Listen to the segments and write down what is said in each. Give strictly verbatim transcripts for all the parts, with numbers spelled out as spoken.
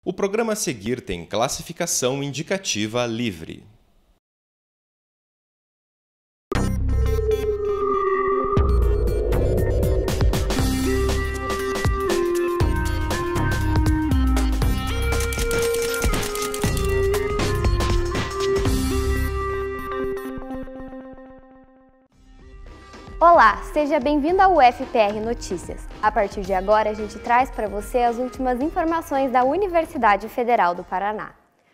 O programa a seguir tem classificação indicativa livre. Olá, seja bem-vindo ao U F P R Notícias. A partir de agora, a gente traz para você as últimas informações da Universidade Federal do Paraná.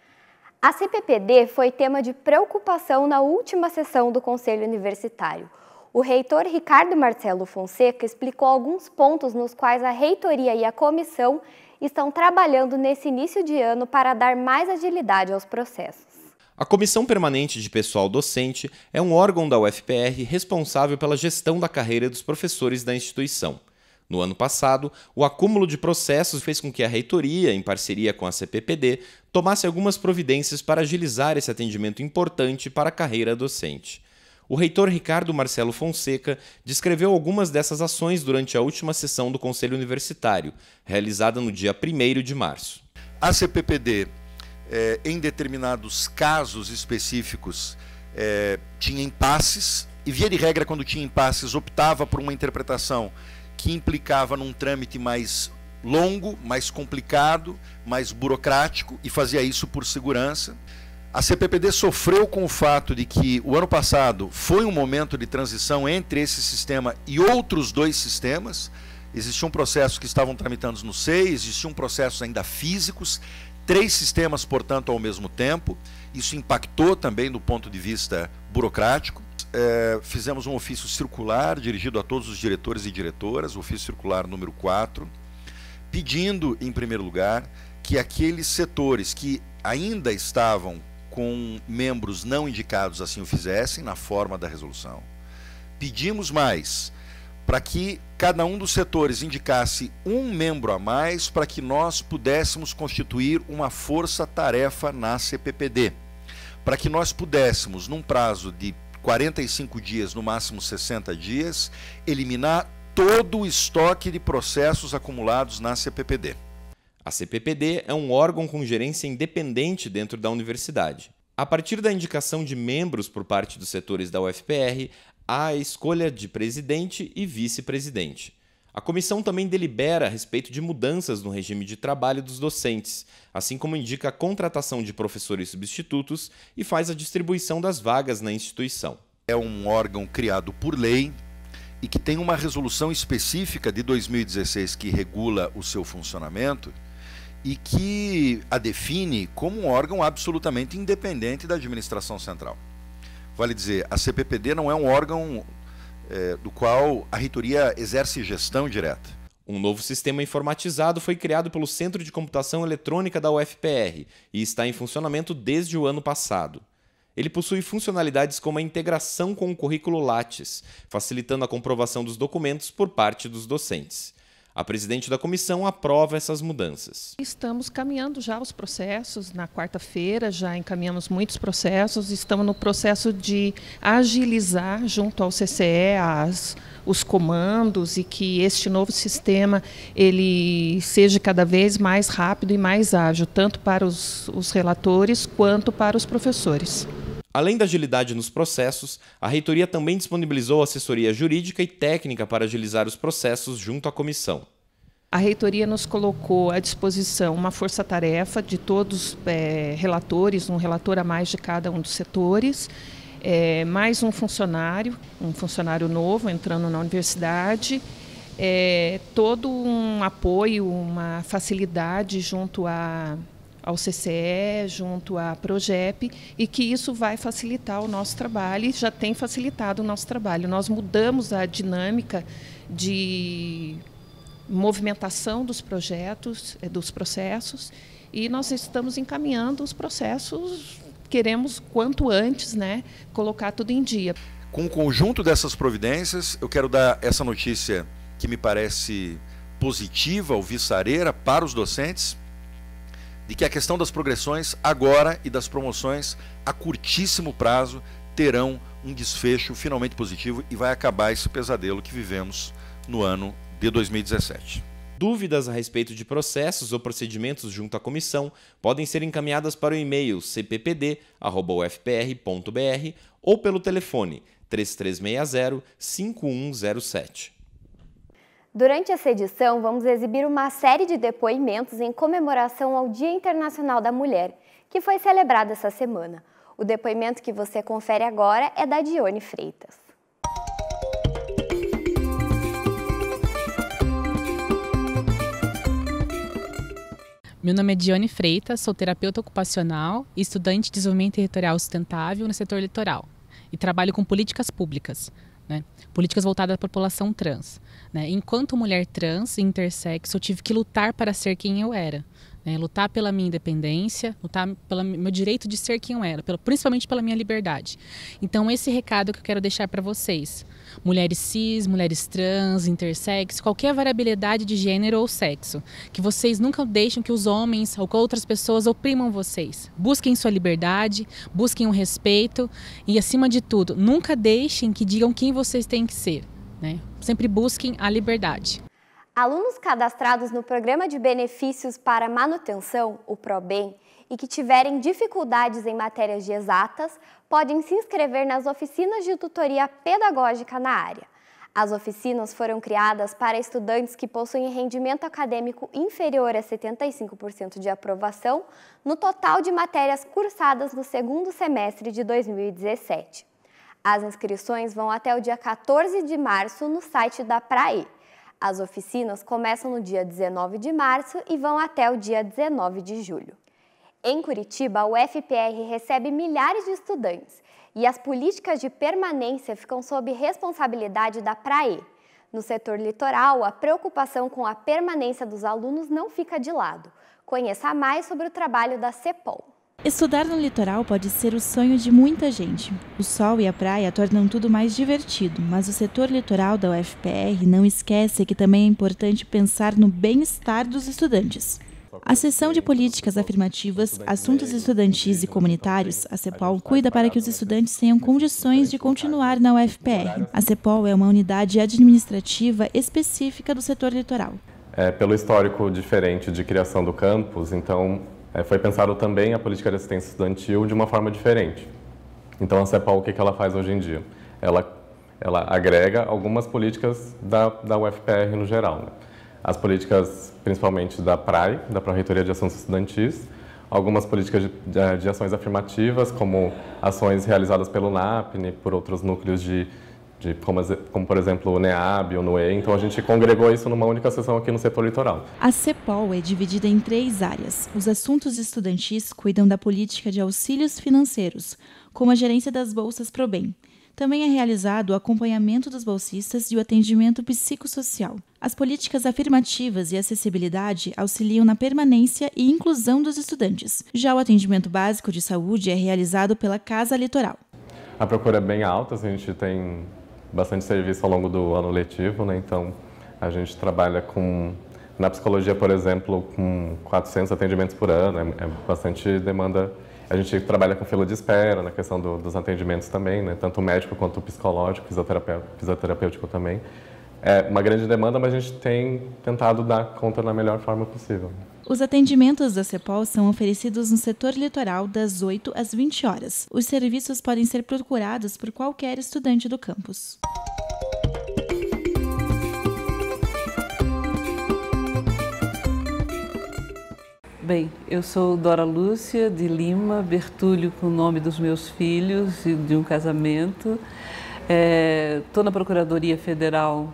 A C P P D foi tema de preocupação na última sessão do Conselho Universitário. O reitor Ricardo Marcelo Fonseca explicou alguns pontos nos quais a reitoria e a comissão estão trabalhando nesse início de ano para dar mais agilidade aos processos. A Comissão Permanente de Pessoal Docente é um órgão da U F P R responsável pela gestão da carreira dos professores da instituição. No ano passado, o acúmulo de processos fez com que a reitoria, em parceria com a C P P D, tomasse algumas providências para agilizar esse atendimento importante para a carreira docente. O reitor Ricardo Marcelo Fonseca descreveu algumas dessas ações durante a última sessão do Conselho Universitário, realizada no dia primeiro de março. A C P P D, é, em determinados casos específicos, é, tinha impasses, e via de regra, quando tinha impasses, optava por uma interpretação que implicava num trâmite mais longo, mais complicado, mais burocrático, e fazia isso por segurança. A C P P D sofreu com o fato de que o ano passado foi um momento de transição entre esse sistema e outros dois sistemas. Existiam processos que estavam tramitando no S E I, existiam processos ainda físicos, três sistemas, portanto, ao mesmo tempo. Isso impactou também do ponto de vista burocrático. É, fizemos um ofício circular dirigido a todos os diretores e diretoras, o ofício circular número quatro, pedindo, em primeiro lugar, que aqueles setores que ainda estavam com membros não indicados assim o fizessem, na forma da resolução. Pedimos mais, para que cada um dos setores indicasse um membro a mais, para que nós pudéssemos constituir uma força-tarefa na C P P D, para que nós pudéssemos, num prazo de quarenta e cinco dias, no máximo sessenta dias, eliminar todo o estoque de processos acumulados na C P P D. A C P P D é um órgão com gerência independente dentro da universidade. A partir da indicação de membros por parte dos setores da U F P R, há a escolha de presidente e vice-presidente. A comissão também delibera a respeito de mudanças no regime de trabalho dos docentes, assim como indica a contratação de professores substitutos e faz a distribuição das vagas na instituição. É um órgão criado por lei e que tem uma resolução específica de dois mil e dezesseis que regula o seu funcionamento e que a define como um órgão absolutamente independente da administração central. Vale dizer, a C P P D não é um órgão é, do qual a reitoria exerce gestão direta. Um novo sistema informatizado foi criado pelo Centro de Computação Eletrônica da U F P R e está em funcionamento desde o ano passado. Ele possui funcionalidades como a integração com o currículo Lattes, facilitando a comprovação dos documentos por parte dos docentes. A presidente da comissão aprova essas mudanças. Estamos caminhando já os processos. Na quarta-feira já encaminhamos muitos processos. Estamos no processo de agilizar junto ao C C E as, os comandos e que este novo sistema ele seja cada vez mais rápido e mais ágil, tanto para os, os relatores quanto para os professores. Além da agilidade nos processos, a reitoria também disponibilizou assessoria jurídica e técnica para agilizar os processos junto à comissão. A reitoria nos colocou à disposição uma força-tarefa de todos é, relatores, um relator a mais de cada um dos setores, é, mais um funcionário, um funcionário novo entrando na universidade, é, todo um apoio, uma facilidade junto a ao C C E, junto à Progep, e que isso vai facilitar o nosso trabalho e já tem facilitado o nosso trabalho. Nós mudamos a dinâmica de movimentação dos projetos, dos processos, e nós estamos encaminhando os processos, queremos quanto antes, né, colocar tudo em dia. Com o conjunto dessas providências, eu quero dar essa notícia que me parece positiva, alvissareira para os docentes, de que a questão das progressões agora e das promoções a curtíssimo prazo terão um desfecho finalmente positivo e vai acabar esse pesadelo que vivemos no ano de dois mil e dezessete. Dúvidas a respeito de processos ou procedimentos junto à comissão podem ser encaminhadas para o e-mail c p p d arroba u f p r ponto b r ou pelo telefone três três seis zero, cinco um zero sete. Durante essa edição, vamos exibir uma série de depoimentos em comemoração ao Dia Internacional da Mulher, que foi celebrado essa semana. O depoimento que você confere agora é da Dione Freitas. Meu nome é Dione Freitas, sou terapeuta ocupacional e estudante de desenvolvimento territorial sustentável no setor litoral. E trabalho com políticas públicas, né? Políticas voltadas à população trans. Né? Enquanto mulher trans e intersexo, eu tive que lutar para ser quem eu era. Né? Lutar pela minha independência, lutar pelo meu direito de ser quem eu era, pela, principalmente pela minha liberdade. Então, esse recado que eu quero deixar para vocês. Mulheres cis, mulheres trans, intersexo, qualquer variabilidade de gênero ou sexo. Que vocês nunca deixem que os homens ou que outras pessoas oprimam vocês. Busquem sua liberdade, busquem o respeito e, acima de tudo, nunca deixem que digam quem vocês têm que ser. Né? Sempre busquem a liberdade. Alunos cadastrados no Programa de Benefícios para Manutenção, o PROBEM, e que tiverem dificuldades em matérias de exatas, podem se inscrever nas oficinas de tutoria pedagógica na área. As oficinas foram criadas para estudantes que possuem rendimento acadêmico inferior a setenta e cinco por cento de aprovação no total de matérias cursadas no segundo semestre de dois mil e dezessete. As inscrições vão até o dia quatorze de março no site da PRAE. As oficinas começam no dia dezenove de março e vão até o dia dezenove de julho. Em Curitiba, a U F P R recebe milhares de estudantes e as políticas de permanência ficam sob responsabilidade da PRAE. No setor litoral, a preocupação com a permanência dos alunos não fica de lado. Conheça mais sobre o trabalho da CEPOL. Estudar no litoral pode ser o sonho de muita gente. O sol e a praia tornam tudo mais divertido, mas o setor litoral da U F P R não esquece que também é importante pensar no bem-estar dos estudantes. A seção de políticas afirmativas, assuntos estudantis e comunitários, a CEPOL, cuida para que os estudantes tenham condições de continuar na U F P R. A CEPOL é uma unidade administrativa específica do setor litoral. É, pelo histórico diferente de criação do campus, então é, foi pensado também a política de assistência estudantil de uma forma diferente. Então a CEPOL, o que, que ela faz hoje em dia? Ela, ela agrega algumas políticas da, da U F P R no geral, né? As políticas, principalmente da PRAE, da Pró-Reitoria de Assuntos Estudantis, algumas políticas de, de, de ações afirmativas, como ações realizadas pelo NAPNE, por outros núcleos de, de como, como, por exemplo, o NEAB ou o NUE. Então, a gente congregou isso numa única sessão aqui no setor litoral. A CEPOL é dividida em três áreas. Os assuntos estudantis cuidam da política de auxílios financeiros, como a gerência das bolsas PROBEM. Também é realizado o acompanhamento dos bolsistas e o atendimento psicossocial. As políticas afirmativas e acessibilidade auxiliam na permanência e inclusão dos estudantes. Já o atendimento básico de saúde é realizado pela Casa Litoral. A procura é bem alta, a gente tem bastante serviço ao longo do ano letivo, né? Então a gente trabalha com, na psicologia, por exemplo, com quatrocentos atendimentos por ano, é, é bastante demanda. A gente trabalha com fila de espera, na questão do, dos atendimentos também, né? Tanto médico quanto psicológico, fisioterapêutico, fisioterapêutico também. É uma grande demanda, mas a gente tem tentado dar conta da melhor forma possível. Os atendimentos da CEPOL são oferecidos no setor litoral das oito às vinte horas. Os serviços podem ser procurados por qualquer estudante do campus. Bem, eu sou Dora Lúcia de Lima Bertulho, com o nome dos meus filhos e de um casamento. Estou é, na Procuradoria Federal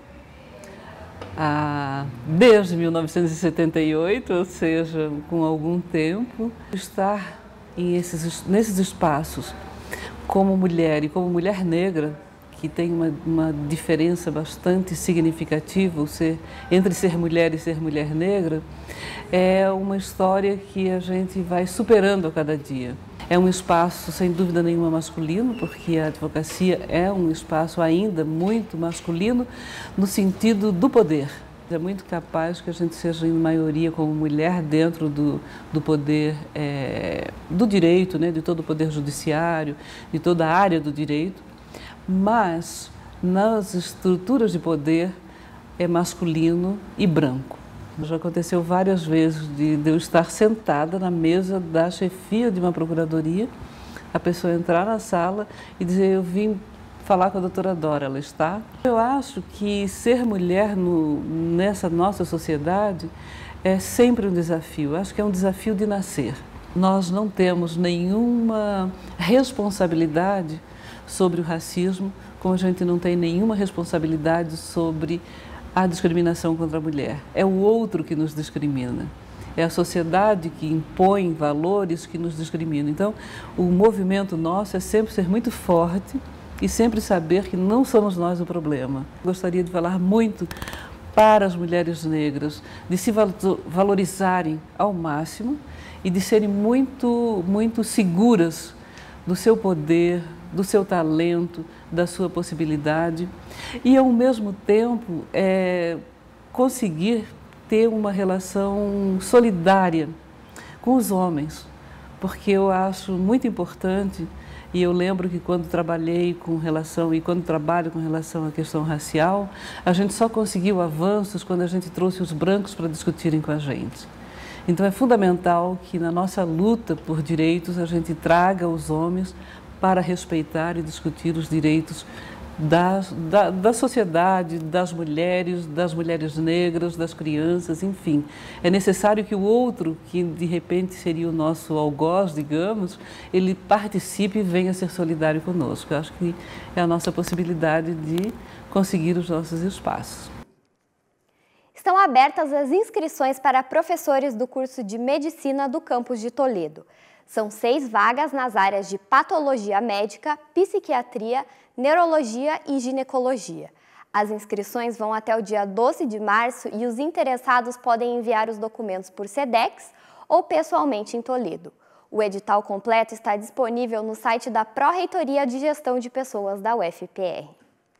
ah, desde mil novecentos e setenta e oito, ou seja, com algum tempo. Estar em esses, nesses espaços como mulher e como mulher negra, que tem uma, uma diferença bastante significativa ser, entre ser mulher e ser mulher negra, é uma história que a gente vai superando a cada dia. É um espaço, sem dúvida nenhuma, masculino, porque a advocacia é um espaço ainda muito masculino no sentido do poder. É muito capaz que a gente seja, em maioria, como mulher dentro do, do poder, é, do direito, né, de todo o poder judiciário, de toda a área do direito, mas nas estruturas de poder é masculino e branco. Já aconteceu várias vezes de, de eu estar sentada na mesa da chefia de uma procuradoria, a pessoa entrar na sala e dizer: eu vim falar com a doutora Dora, ela está? Eu acho que ser mulher no, nessa nossa sociedade é sempre um desafio, acho que é um desafio de nascer. Nós não temos nenhuma responsabilidade sobre o racismo, como a gente não tem nenhuma responsabilidade sobre a discriminação contra a mulher. É o outro que nos discrimina. É a sociedade que impõe valores que nos discriminam. Então, o movimento nosso é sempre ser muito forte e sempre saber que não somos nós o problema. Gostaria de falar muito para as mulheres negras, de se valorizarem ao máximo e de serem muito, muito seguras do seu poder, do seu talento, da sua possibilidade e, ao mesmo tempo, é, conseguir ter uma relação solidária com os homens, porque eu acho muito importante, e eu lembro que quando trabalhei com relação, e quando trabalho com relação à questão racial, a gente só conseguiu avanços quando a gente trouxe os brancos para discutirem com a gente. Então é fundamental que na nossa luta por direitos a gente traga os homens para respeitar e discutir os direitos da, da, da sociedade, das mulheres, das mulheres negras, das crianças, enfim. É necessário que o outro, que de repente seria o nosso algoz, digamos, ele participe e venha ser solidário conosco. Eu acho que é a nossa possibilidade de conseguir os nossos espaços. Estão abertas as inscrições para professores do curso de Medicina do campus de Toledo. São seis vagas nas áreas de patologia médica, psiquiatria, neurologia e ginecologia. As inscrições vão até o dia doze de março e os interessados podem enviar os documentos por SEDEX ou pessoalmente em Toledo. O edital completo está disponível no site da Pró-Reitoria de Gestão de Pessoas da U F P R.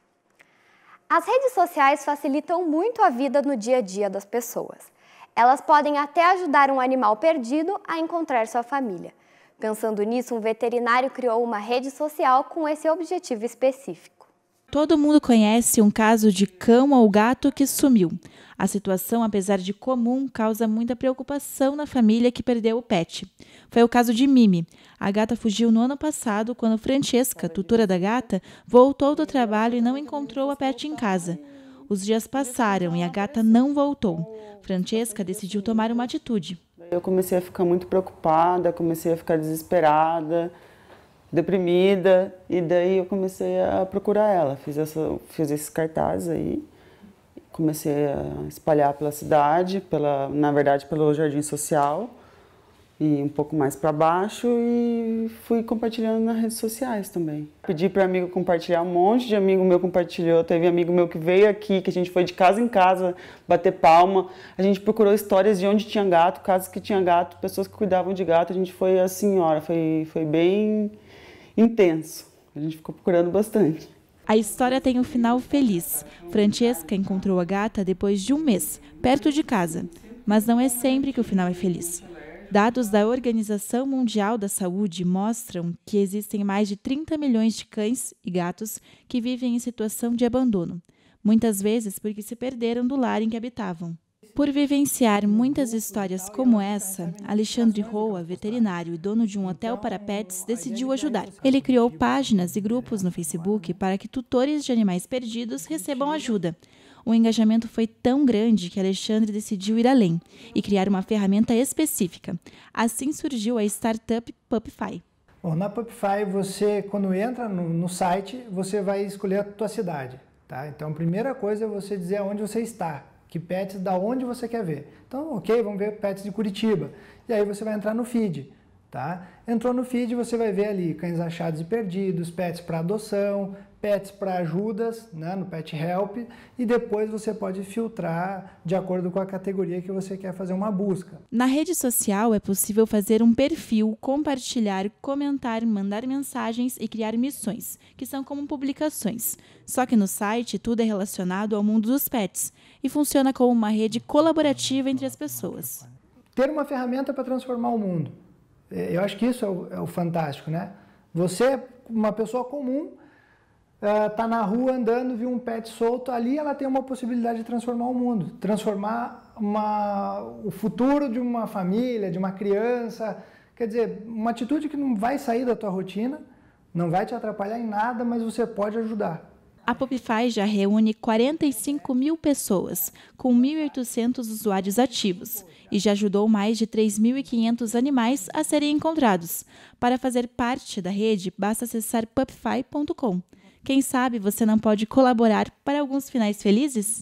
As redes sociais facilitam muito a vida no dia a dia das pessoas. Elas podem até ajudar um animal perdido a encontrar sua família. Pensando nisso, um veterinário criou uma rede social com esse objetivo específico. Todo mundo conhece um caso de cão ou gato que sumiu. A situação, apesar de comum, causa muita preocupação na família que perdeu o pet. Foi o caso de Mimi. A gata fugiu no ano passado, quando Francesca, tutora da gata, voltou do trabalho e não encontrou a pet em casa. Os dias passaram e a gata não voltou. Francesca decidiu tomar uma atitude. Eu comecei a ficar muito preocupada, comecei a ficar desesperada, deprimida, e daí eu comecei a procurar ela. Fiz, essa, fiz esses cartazes aí, comecei a espalhar pela cidade, pela, na verdade pelo Jardim Social, e um pouco mais para baixo, e fui compartilhando nas redes sociais também. Pedi para amigo compartilhar, um monte de amigo meu compartilhou, teve amigo meu que veio aqui, que a gente foi de casa em casa bater palma, a gente procurou histórias de onde tinha gato, casas que tinha gato, pessoas que cuidavam de gato, a gente foi assim, olha, foi, foi bem intenso, a gente ficou procurando bastante. A história tem um final feliz. Francesca encontrou a gata depois de um mês, perto de casa, mas não é sempre que o final é feliz. Dados da Organização Mundial da Saúde mostram que existem mais de trinta milhões de cães e gatos que vivem em situação de abandono, muitas vezes porque se perderam do lar em que habitavam. Por vivenciar muitas histórias como essa, Alexandre Roa, veterinário e dono de um hotel para pets, decidiu ajudar. Ele criou páginas e grupos no Facebook para que tutores de animais perdidos recebam ajuda. O engajamento foi tão grande que Alexandre decidiu ir além e criar uma ferramenta específica. Assim surgiu a startup Pupify. Bom, na Pupify, você, quando entra no, no site, você vai escolher a tua cidade. Tá? Então, a primeira coisa é você dizer onde você está, que pets, da onde você quer ver. Então, ok, vamos ver pets de Curitiba. E aí você vai entrar no feed. Tá? Entrou no feed, você vai ver ali cães achados e perdidos, pets para adoção, pets para ajudas, né, no Pet Help, e depois você pode filtrar de acordo com a categoria que você quer fazer uma busca. Na rede social é possível fazer um perfil, compartilhar, comentar, mandar mensagens e criar missões, que são como publicações. Só que no site tudo é relacionado ao mundo dos pets e funciona como uma rede colaborativa entre as pessoas. Ter uma ferramenta para transformar o mundo. Eu acho que isso é o, é o fantástico, né? Você, uma pessoa comum, está uh, na rua andando, viu um pet solto, ali ela tem uma possibilidade de transformar o mundo, transformar uma, o futuro de uma família, de uma criança. Quer dizer, uma atitude que não vai sair da tua rotina, não vai te atrapalhar em nada, mas você pode ajudar. A Popify já reúne quarenta e cinco mil pessoas, com mil e oitocentos usuários ativos, e já ajudou mais de três mil e quinhentos animais a serem encontrados. Para fazer parte da rede, basta acessar popify ponto com. Quem sabe você não pode colaborar para alguns finais felizes?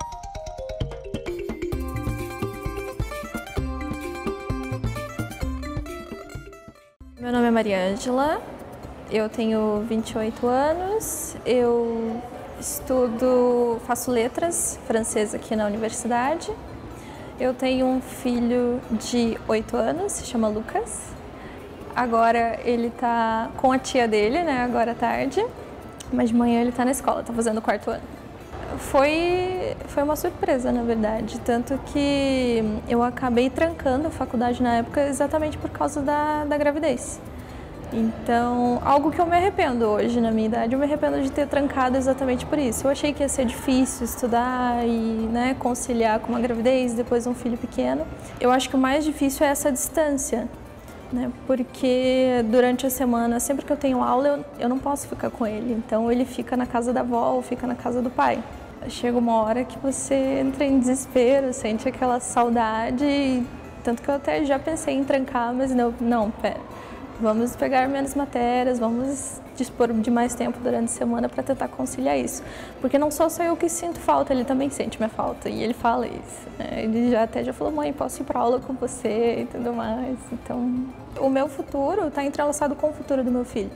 Meu nome é Maria Ângela. Eu tenho vinte e oito anos, eu estudo, faço letras francês aqui na universidade. Eu tenho um filho de oito anos, se chama Lucas. Agora ele está com a tia dele, né, agora à tarde, mas de manhã ele está na escola, está fazendo o quarto ano. Foi, foi uma surpresa, na verdade, tanto que eu acabei trancando a faculdade na época exatamente por causa da, da gravidez. Então, algo que eu me arrependo hoje na minha idade, eu me arrependo de ter trancado exatamente por isso. Eu achei que ia ser difícil estudar e, né, conciliar com uma gravidez, depois um filho pequeno. Eu acho que o mais difícil é essa distância, né, porque durante a semana, sempre que eu tenho aula, eu, eu não posso ficar com ele. Então, ele fica na casa da avó ou fica na casa do pai. Chega uma hora que você entra em desespero, sente aquela saudade, tanto que eu até já pensei em trancar, mas não, não, pera. Vamos pegar menos matérias, vamos dispor de mais tempo durante a semana para tentar conciliar isso. Porque não só sou eu que sinto falta, ele também sente minha falta. E ele fala isso, né? Ele já até já falou, mãe, posso ir para aula com você e tudo mais. Então, o meu futuro está entrelaçado com o futuro do meu filho.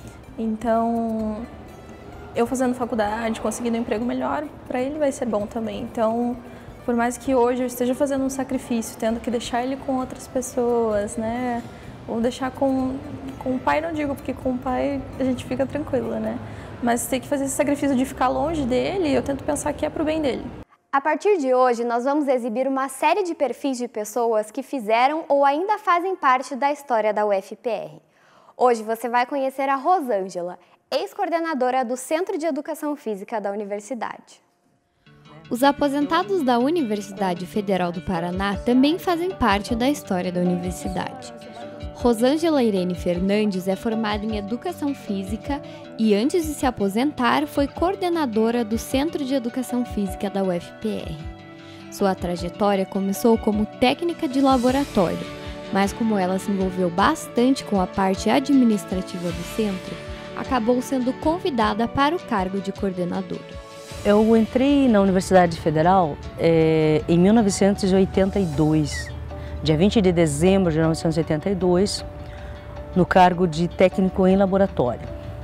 Então, eu fazendo faculdade, conseguindo um emprego melhor, para ele vai ser bom também. Então, por mais que hoje eu esteja fazendo um sacrifício, tendo que deixar ele com outras pessoas, né? Ou deixar com, com o pai, não digo, porque com o pai a gente fica tranquila, né? Mas ter que fazer esse sacrifício de ficar longe dele, eu tento pensar que é pro bem dele. A partir de hoje, nós vamos exibir uma série de perfis de pessoas que fizeram ou ainda fazem parte da história da U F P R. Hoje você vai conhecer a Rosângela, ex-coordenadora do Centro de Educação Física da Universidade. Os aposentados da Universidade Federal do Paraná também fazem parte da história da universidade. Rosângela Irene Fernandes é formada em Educação Física e, antes de se aposentar, foi coordenadora do Centro de Educação Física da U F P R. Sua trajetória começou como técnica de laboratório, mas como ela se envolveu bastante com a parte administrativa do centro, acabou sendo convidada para o cargo de coordenadora. Eu entrei na Universidade Federal é, em mil novecentos e oitenta e dois. Dia vinte de dezembro de mil novecentos e oitenta e dois, no cargo de técnico em laboratório.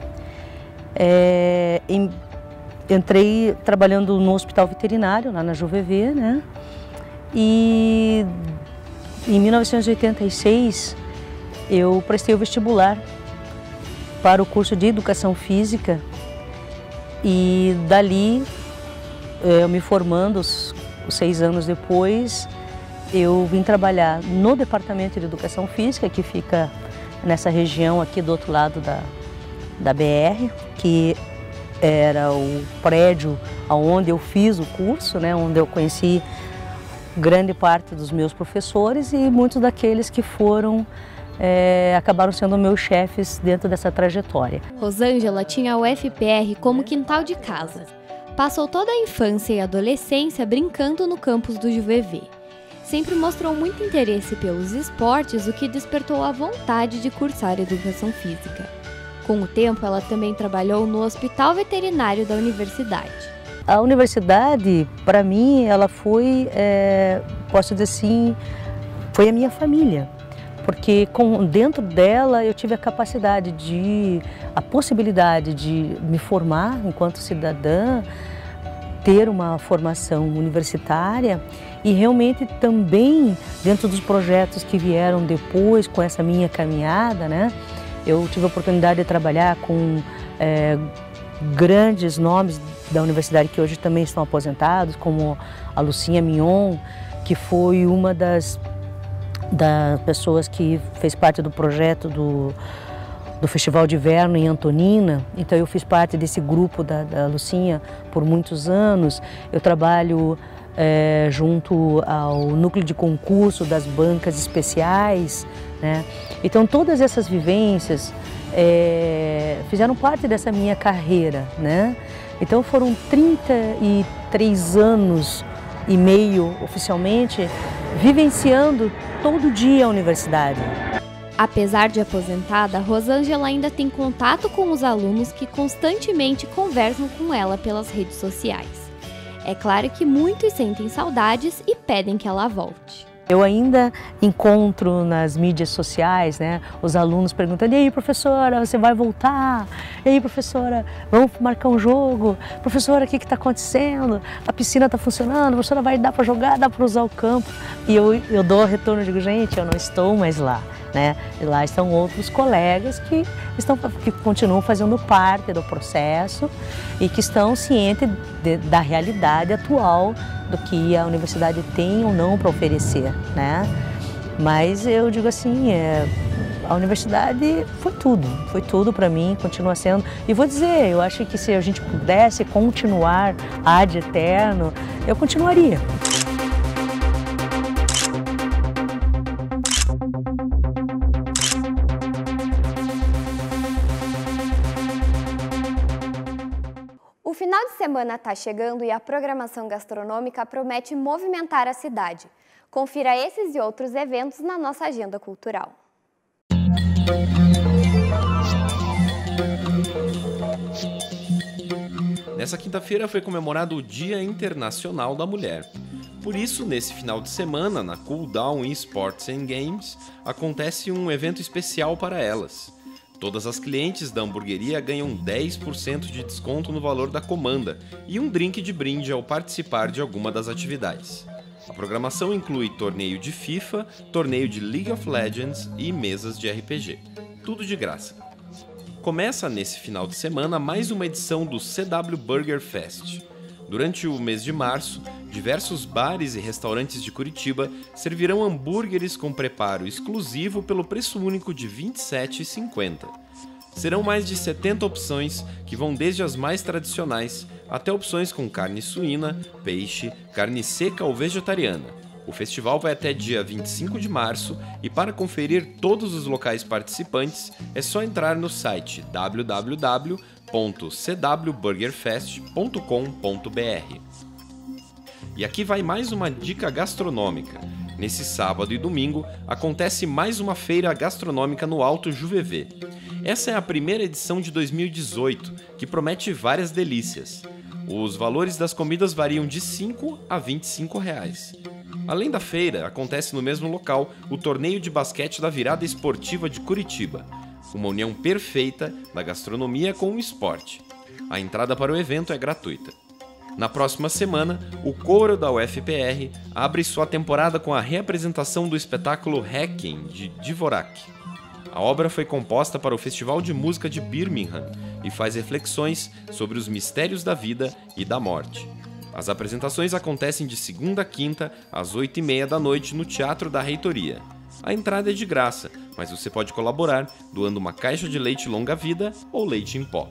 É, em, entrei trabalhando no hospital veterinário, lá na J V V, né? E em mil novecentos e oitenta e seis eu prestei o vestibular para o curso de Educação Física e dali, eu me formando, os, os seis anos depois, eu vim trabalhar no Departamento de Educação Física, que fica nessa região aqui do outro lado da, da B R, que era o prédio onde eu fiz o curso, né, onde eu conheci grande parte dos meus professores e muitos daqueles que foram, é, acabaram sendo meus chefes dentro dessa trajetória. Rosângela tinha a U F P R como quintal de casa. Passou toda a infância e adolescência brincando no campus do J V V. Sempre mostrou muito interesse pelos esportes, o que despertou a vontade de cursar Educação Física. Com o tempo, ela também trabalhou no Hospital Veterinário da Universidade. A universidade, para mim, ela foi, é, posso dizer assim, foi a minha família. Porque com, dentro dela eu tive a capacidade de, a possibilidade de me formar enquanto cidadã, ter uma formação universitária e realmente também dentro dos projetos que vieram depois com essa minha caminhada, né? Eu tive a oportunidade de trabalhar com é, grandes nomes da universidade que hoje também estão aposentados, como a Lucinha Mignon, que foi uma das, das pessoas que fez parte do projeto do do Festival de Inverno em Antonina, então eu fiz parte desse grupo da, da Lucinha por muitos anos. Eu trabalho é, junto ao núcleo de concurso das bancas especiais, né? Então todas essas vivências é, fizeram parte dessa minha carreira, né? Então foram trinta e três anos e meio oficialmente vivenciando todo dia a universidade. Apesar de aposentada, Rosângela ainda tem contato com os alunos que constantemente conversam com ela pelas redes sociais. É claro que muitos sentem saudades e pedem que ela volte. Eu ainda encontro nas mídias sociais, né, os alunos perguntando: e aí, professora, você vai voltar? E aí, professora, vamos marcar um jogo? Professora, o que está acontecendo? A piscina está funcionando? A professora, vai dar para jogar? Dá para usar o campo? E eu, eu dou retorno e digo: gente, eu não estou mais lá, né? E lá estão outros colegas que, estão, que continuam fazendo parte do processo e que estão cientes de, da realidade atual do que a universidade tem ou não para oferecer, né? Mas eu digo assim, é, a universidade foi tudo, foi tudo para mim, continua sendo. E vou dizer, eu acho que se a gente pudesse continuar ad eterno, eu continuaria. O final de semana está chegando e a programação gastronômica promete movimentar a cidade. Confira esses e outros eventos na nossa agenda cultural. Nessa quinta-feira foi comemorado o Dia Internacional da Mulher. Por isso, nesse final de semana, na Cool Down Sports and Games, acontece um evento especial para elas. Todas as clientes da hamburgueria ganham dez por cento de desconto no valor da comanda e um drink de brinde ao participar de alguma das atividades. A programação inclui torneio de FIFA, torneio de League of Legends e mesas de R P G. Tudo de graça. Começa nesse final de semana mais uma edição do C W Burger Fest. Durante o mês de março, diversos bares e restaurantes de Curitiba servirão hambúrgueres com preparo exclusivo pelo preço único de vinte e sete reais e cinquenta centavos. Serão mais de setenta opções que vão desde as mais tradicionais até opções com carne suína, peixe, carne seca ou vegetariana. O festival vai até dia vinte e cinco de março e para conferir todos os locais participantes é só entrar no site w w w ponto c w burger fest ponto com ponto b r. E aqui vai mais uma dica gastronômica. Nesse sábado e domingo acontece mais uma feira gastronômica no Alto Juvevê. Essa é a primeira edição de dois mil e dezoito, que promete várias delícias. Os valores das comidas variam de cinco a vinte e cinco reais. Além da feira, acontece no mesmo local o torneio de basquete da Virada Esportiva de Curitiba, uma união perfeita da gastronomia com o esporte. A entrada para o evento é gratuita. Na próxima semana, o coro da U F P R abre sua temporada com a reapresentação do espetáculo Hacking, de Dvorak. A obra foi composta para o Festival de Música de Birmingham e faz reflexões sobre os mistérios da vida e da morte. As apresentações acontecem de segunda a quinta, às oito e meia da noite, no Teatro da Reitoria. A entrada é de graça, mas você pode colaborar doando uma caixa de leite longa-vida ou leite em pó.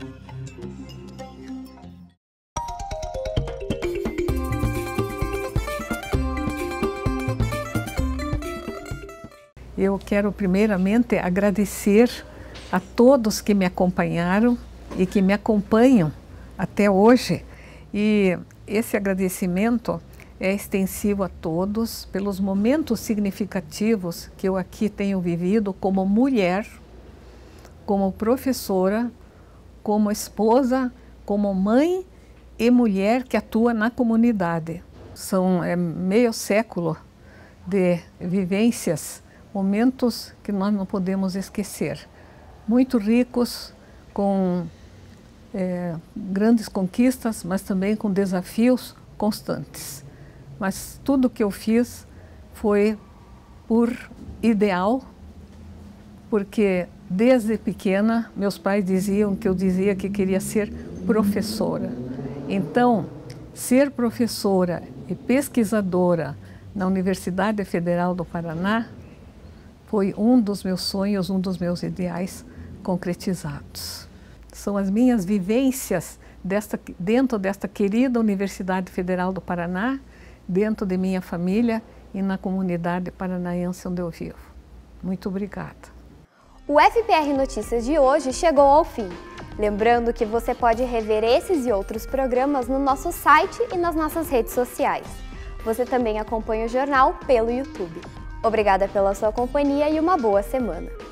Eu quero primeiramente agradecer a todos que me acompanharam e que me acompanham até hoje. E esse agradecimento é extensivo a todos pelos momentos significativos que eu aqui tenho vivido como mulher, como professora, como esposa, como mãe e mulher que atua na comunidade. São é, meio século de vivências, momentos que nós não podemos esquecer. Muito ricos, com é, grandes conquistas, mas também com desafios constantes. Mas tudo que eu fiz foi por ideal, porque desde pequena meus pais diziam que eu dizia que queria ser professora. Então, ser professora e pesquisadora na Universidade Federal do Paraná foi um dos meus sonhos, um dos meus ideais concretizados. São as minhas vivências desta, dentro desta querida Universidade Federal do Paraná dentro de minha família e na comunidade paranaense onde eu vivo. Muito obrigada. O F P R Notícias de hoje chegou ao fim. Lembrando que você pode rever esses e outros programas no nosso site e nas nossas redes sociais. Você também acompanha o jornal pelo YouTube. Obrigada pela sua companhia e uma boa semana.